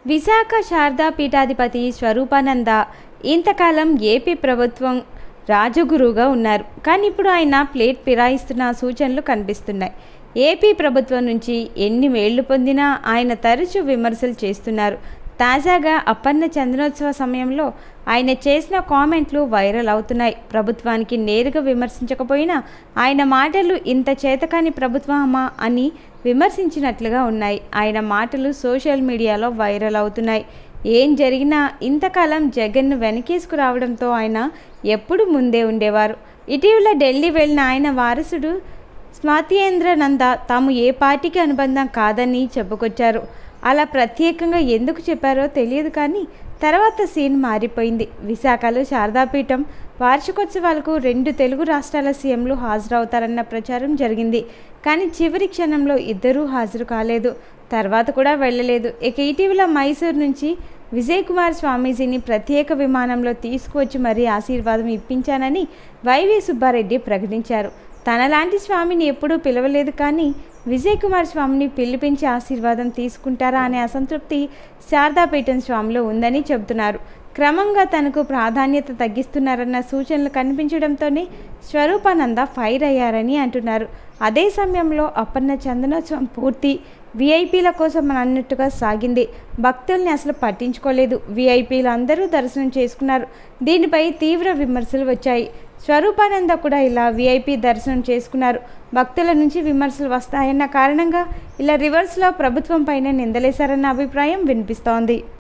విశాఖ శారదా పీఠాధిపతి స్వరూపానంద ఇంతకాలం ఏపీ ప్రభుత్వం రాజగురువుగా ఉన్నారు. కానీ ఇప్పుడు ఆయన ప్లేట్ ఫిరాయిస్తున్న సూచనలు కనిపిస్తున్నాయి. ఏపీ ప్రభుత్వం నుంచి ఎన్ని మేళ్లు పొందినా ఆయన తరచూ విమర్శలు చేస్తున్నారు. తాజాగా అప్పన్న చందనోత్సవ సమయంలో ఆయన చేసిన కామెంట్లు వైరల్ అవుతున్నాయి. ప్రభుత్వానికి నేరుగా విమర్శించకపోయినా ఆయన మాటలు ఇంత చేతకాని ప్రభుత్వమా అని విమర్శించినట్లుగా ఉన్నాయి. ఆయన మాటలు సోషల్ మీడియాలో వైరల్ అవుతున్నాయి. ఏం జరిగినా ఇంతకాలం జగన్ను వెనకేసుకురావడంతో ఆయన ఎప్పుడు ముందే ఉండేవారు. ఇటీవల ఢిల్లీ వెళ్ళిన ఆయన వారసుడు స్మృతేంద్రనంద తాము ఏ పార్టీకి అనుబంధం కాదని చెప్పుకొచ్చారు. అలా ప్రత్యేకంగా ఎందుకు చెప్పారో తెలియదు, కానీ తర్వాత సీన్ మారిపోయింది. విశాఖలో శారదాపీఠం వార్షికోత్సవాలకు 2 తెలుగు రాష్ట్రాల సీఎంలు హాజరవుతారన్న ప్రచారం జరిగింది. కానీ చివరి క్షణంలో ఇద్దరూ హాజరు కాలేదు. తర్వాత కూడా వెళ్ళలేదు. ఇక ఇటీవల మైసూరు నుంచి విజయ్ కుమార్ స్వామీజీని ప్రత్యేక విమానంలో తీసుకువచ్చి మరీ ఆశీర్వాదం ఇప్పించానని వైవి సుబ్బారెడ్డి ప్రకటించారు. తనలాంటి స్వామిని ఎప్పుడూ పిలవలేదు, కానీ విజయ్ కుమార్ స్వామిని పిలిపించి ఆశీర్వాదం తీసుకుంటారా అనే అసంతృప్తి శారదాపీఠం స్వామిలో ఉందని చెబుతున్నారు. క్రమంగా తనకు ప్రాధాన్యత తగ్గిస్తున్నారన్న సూచనలు కనిపించడంతోనే స్వరూపానంద ఫైర్ అయ్యారని అంటున్నారు. అదే సమయంలో అప్పన్న చందనోత్సవం పూర్తి వీఐపీల కోసం అన్నట్టుగా సాగింది. భక్తుల్ని అసలు పట్టించుకోలేదు. వీఐపీలు అందరూ దర్శనం చేసుకున్నారు. దీనిపై తీవ్ర విమర్శలు వచ్చాయి. స్వరూపానంద కూడా ఇలా వీఐపీ దర్శనం చేసుకున్నారు. భక్తుల నుంచి విమర్శలు వస్తాయన్న కారణంగా ఇలా రివర్స్లో ప్రభుత్వం పైన నిందలేశారన్న అభిప్రాయం వినిపిస్తోంది.